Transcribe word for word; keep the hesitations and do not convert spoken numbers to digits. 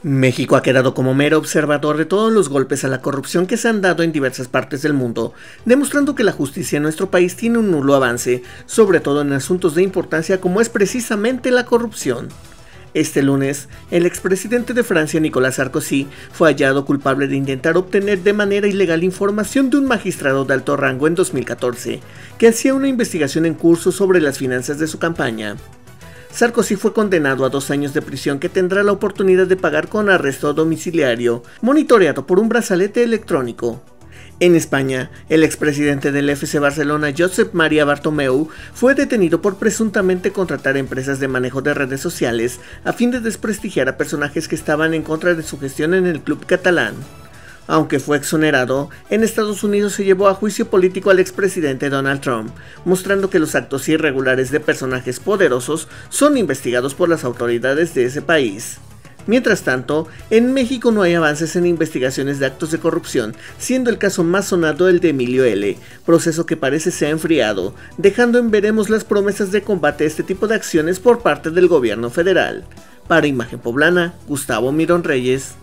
México ha quedado como mero observador de todos los golpes a la corrupción que se han dado en diversas partes del mundo, demostrando que la justicia en nuestro país tiene un nulo avance, sobre todo en asuntos de importancia como es precisamente la corrupción. Este lunes, el expresidente de Francia, Nicolas Sarkozy, fue hallado culpable de intentar obtener de manera ilegal información de un magistrado de alto rango en dos mil catorce, que hacía una investigación en curso sobre las finanzas de su campaña. Sarkozy fue condenado a dos años de prisión que tendrá la oportunidad de pagar con arresto domiciliario, monitoreado por un brazalete electrónico. En España, el expresidente del F C Barcelona, Josep María Bartomeu, fue detenido por presuntamente contratar empresas de manejo de redes sociales a fin de desprestigiar a personajes que estaban en contra de su gestión en el club catalán. Aunque fue exonerado, en Estados Unidos se llevó a juicio político al expresidente Donald Trump, mostrando que los actos irregulares de personajes poderosos son investigados por las autoridades de ese país. Mientras tanto, en México no hay avances en investigaciones de actos de corrupción, siendo el caso más sonado el de Emilio L., proceso que parece se ha enfriado, dejando en veremos las promesas de combate a este tipo de acciones por parte del gobierno federal. Para Imagen Poblana, Gustavo Mirón Reyes.